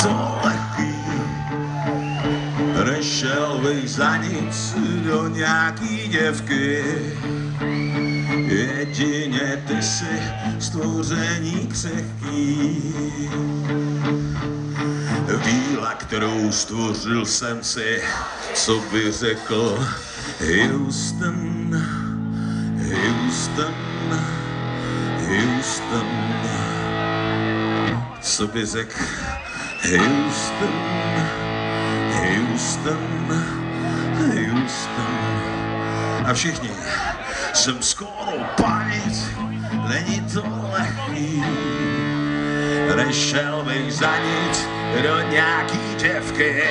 to lehký. Nešel bych za nic do nějaký děvky. Jedině ty jsi stvoření křehký. Víla, kterou stvořil jsem si, co by řekl Houston, Houston, Houston. Co by řekl Houston, Houston, Houston. A všichni, jsem skoro panic, není to lehký. Nešel bych za nic do nějaký děvky.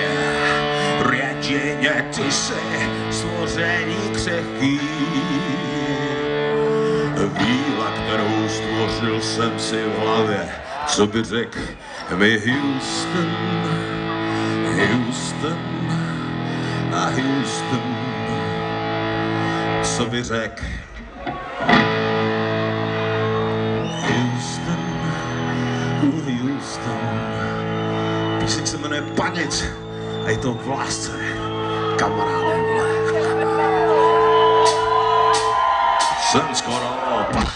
Jedině ty jsi stvoření křehký. Víla, kterou stvořil jsem si v hlavě, co by řekl mi Houston, Houston a Houston. Co by řekl Houston, Houston. Píseň se jmenuje Panic a je to v lásce, kamaráde. Jsem skoro opak.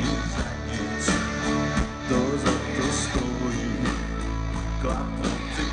To za to stojí, klapnout